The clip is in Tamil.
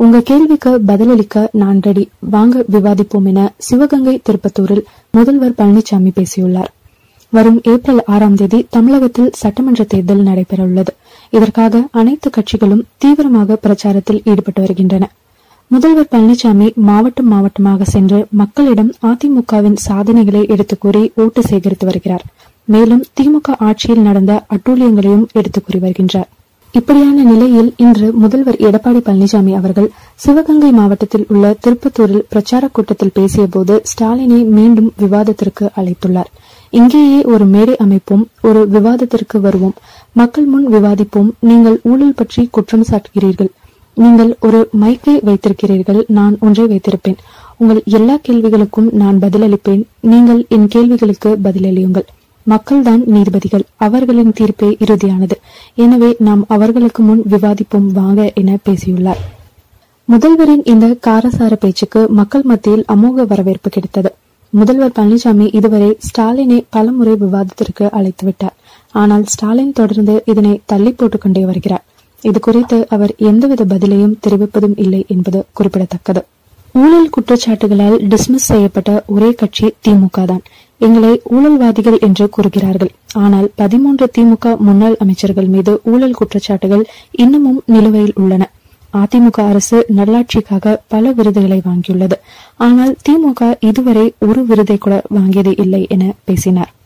உங்க கேள்விக்கு பதிலளிக்க நான் ரெடி, வாங்க விவாதிப்போம் என சிவகங்கை திருப்பத்தூரில் முதல்வர் பழனிசாமி பேசியுள்ளார். வரும் ஏப்ரல் 6ஆம் தேதி தமிழகத்தில் சட்டமன்ற தேர்தல் நடைபெற உள்ளது. இதற்காக அனைத்து கட்சிகளும் தீவிரமாக பிரச்சாரத்தில் ஈடுபட்டு வருகின்றன. முதல்வர் பழனிசாமி மாவட்டமாக சென்று மக்களிடம் அதிமுகவின் சாதனைகளை எடுத்துக் கூறி ஓட்டு சேகரித்து வருகிறார். மேலும் திமுக ஆட்சியில் நடந்த அட்டூழியங்களையும் எடுத்துக் கூறி வருகின்றார். இப்படியான நிலையில் இன்று முதல்வர் எடப்பாடி பழனிசாமி அவர்கள் சிவகங்கை மாவட்டத்தில் உள்ள திருப்பத்தூரில் பிரச்சார கூட்டத்தில் பேசிய போது ஸ்டாலினை மீண்டும் விவாதத்திற்கு அழைத்துள்ளார். இங்கேயே ஒரு மேடை அமைப்போம், ஒரு விவாதத்திற்கு வருவோம், மக்கள் முன் விவாதிப்போம். நீங்கள் ஊழல் பற்றி குற்றம் சாட்டுகிறீர்கள், நீங்கள் ஒரு மைக்கை வைத்திருக்கிறீர்கள், நான் ஒன்றை வைத்திருப்பேன். உங்கள் எல்லா கேள்விகளுக்கும் நான் பதிலளிப்பேன், நீங்கள் என் கேள்விகளுக்கு பதிலளியுங்கள். மக்கள்தான் நீதிபதிகள், அவர்களின் தீர்ப்பே இறுதியானது. எனவே நாம் அவர்களுக்கு முன் விவாதிப்போம் வாங்க என பேசியுள்ளார். முதல்வரின் இந்த காரசார பேச்சுக்கு மக்கள் மத்தியில் அமோக வரவேற்பு கிடைத்தது. முதல்வர் பழனிசாமி இதுவரை ஸ்டாலினை பலமுறை விவாதத்திற்கு அழைத்துவிட்டார். ஆனால் ஸ்டாலின் தொடர்ந்து இதனை தள்ளி போட்டுக் கொண்டே வருகிறார். இது குறித்து அவர் எந்தவித பதிலையும் தெரிவிப்பதும் இல்லை என்பது குறிப்பிடத்தக்கது. ஊழல் குற்றச்சாட்டுகளால் டிஸ்மிஸ் செய்யப்பட்ட ஒரே கட்சி திமுக தான். எங்களை ஊழல்வாதிகள் என்று கூறுகிறார்கள். ஆனால் 13 திமுக முன்னாள் அமைச்சர்கள் மீது ஊழல் குற்றச்சாட்டுகள் இன்னமும் நிலுவையில் உள்ளன. அதிமுக அரசு நல்லாட்சிக்காக பல விருதுகளை வாங்கியுள்ளது. ஆனால் திமுக இதுவரை ஒரு விருதை கூட வாங்கியது இல்லை என பேசினார்.